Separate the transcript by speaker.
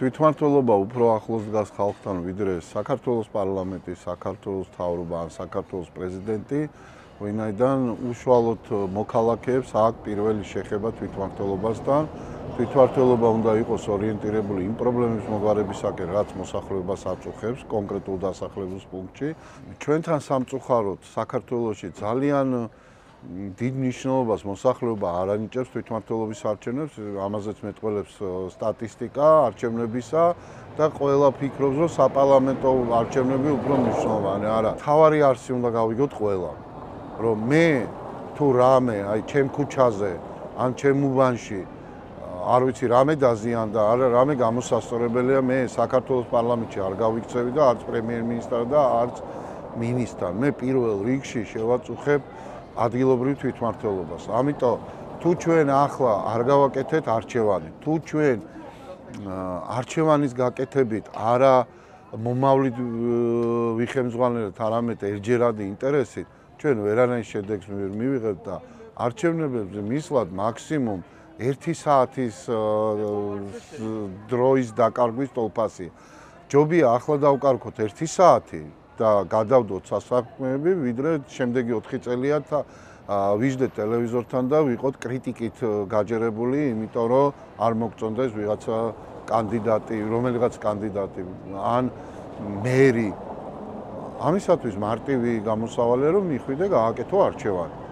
Speaker 1: თვითმმართველობა უფრო ახლოს დგას ხალხთან ვიდრე საქართველოს პარლამენტი, საქართველოს მთავრობა ან საქართველოს პრეზიდენტი, ვინაიდან უშუალოდ მოქალაქეებს აქვს პირველი შეხება თვითმმართველობასთან. თვითმმართველობა უნდა იყოს ორიენტირებული იმ პრობლემების მოგვარებისაკენ, რაც მოსახლეობას აწუხებს კონკრეტულ დასახლებულ პუნქტში. ჩვენთან სამწუხაროდ საქართველოში ძალიან დიდ მნიშვნელობას მოსახლეობა არ ანიჭებს თვითმმართველობის არჩევნებს, ამაზეც მეტყველებს სტატისტიკა არჩევნებისა და ყველა ფიქრობს, რომ საპარლამენტო არჩევნები უფრო მნიშვნელოვანი არა. თავარი არსი უნდა გავიგოთ ყველა, რომ მე თუ რამე, აი ჩემ ქუჩაზე ან ჩემ უბანში არ ვიცი რამე დაზიანდა, არა რამე გამოსასწორებელია, მე საქართველოს პარლამენტში არ გავიქცევი და არც პრემიერ-მინისტრად და არც მინისტრად. მე პირველ რიგში შევაწუხებ ადგილობრივ თვითმმართველობას. ამიტომ თუ ჩვენ ახლა არ გავაკეთეთ არჩევანი, თუ ჩვენ არჩევანის გაკეთებით არა მომავლით ვიხემძღვანელოთ, არამედ ერთჯერადი ინტერესით, ჩვენ ვერანაირ შედეგს მივიღებთ და არჩევნებზე მისვლად მაქსიმუმ 1 საათის დროის დაკარგვის ტოლფასი. ჯობია ახლა დავკარგოთ 1 საათი და გადავდოთ სასაქმეები, ვიდრე შემდეგი 4 წელია ვიждეთ ტელევიზორთან და ვიყოთ კრიტიკით გაჯერებული, იმიტომ რომ არ მოგწონდეს ვიღაცა კანდიდატი, რომელიღაც კანდიდატი ან მერი. ამისათვის მარტივი გამოსავალია, რომ მიხვიდე გააკეთო არჩევანი.